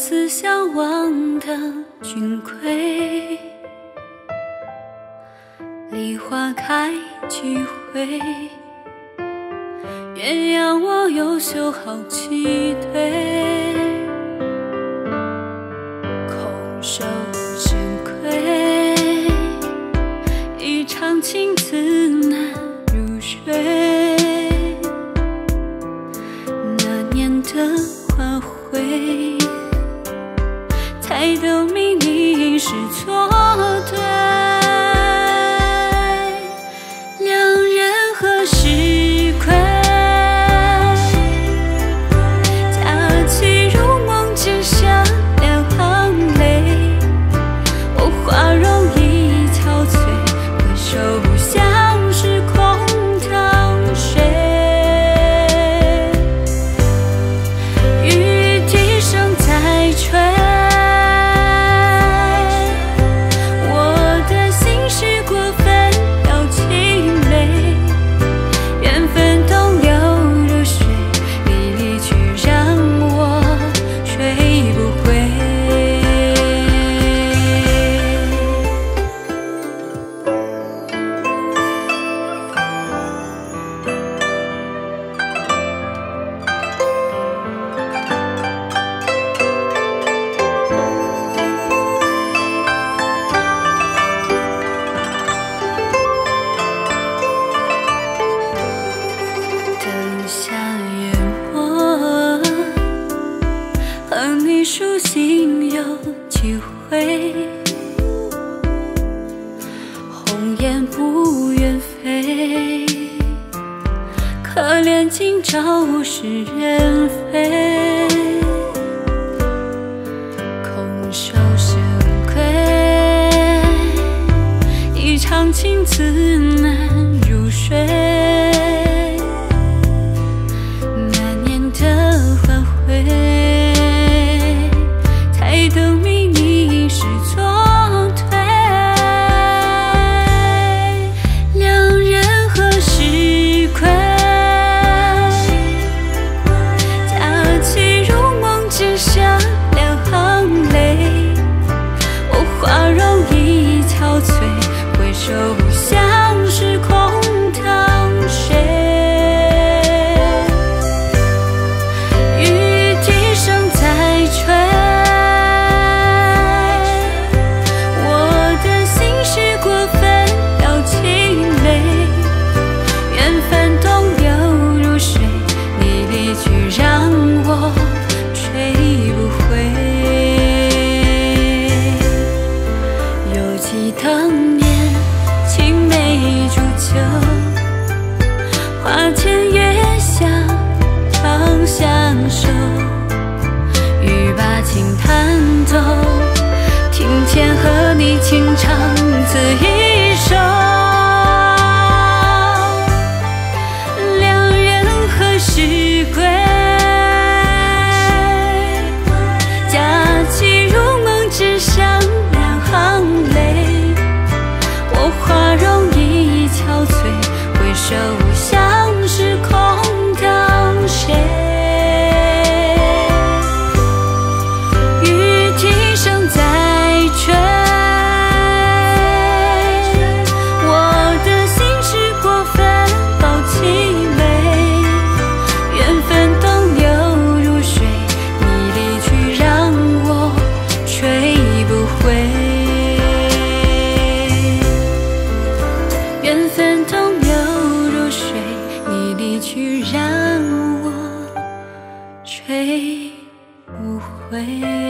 思相望的君归，梨花开几回，鸳鸯我又羞好几对，空手深愧，一场情字难入睡，那年的花卉才都明你是错对，两人何时归？佳期如梦，只剩两行泪，我花容易憔悴，回首相识空堂水，雨笛声在吹，和你书信有几回，红颜不愿飞，可怜今朝是人非，空手深愧，一场情字难入睡，那年的花卉都明你是错对，两人何时归？佳期如梦，只剩两行泪，我花容易憔悴，回首相识空堂水，雨笛声在吹，当年青梅煮酒，花前月下常相守，欲把情弹奏，庭前和你轻唱此一首，两人何时归？佳期如梦，只剩两行泪，花容易憔悴，回首相识空堂水，雨笛声在吹，我的心事过分抱凄美，缘分东流如水，你离去让我追不回，缘分东流如水，你离去让我追不回。